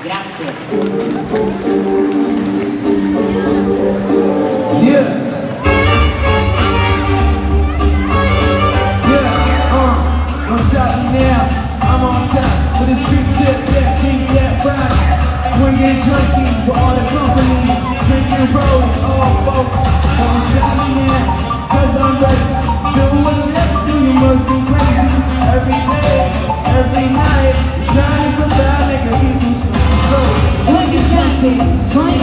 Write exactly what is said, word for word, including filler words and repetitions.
Grazie. Yeah. Yeah, uh, don't stop me now. I'm on top with a street tip, that king, that ride. Swinging junkie for all the company. Drinking road, all folks. Don't stop me now, cause I'm ready. Do what you have to do, you must be crazy. Every day, every night, shining so bright, make a people so. Swing it, junkie, swing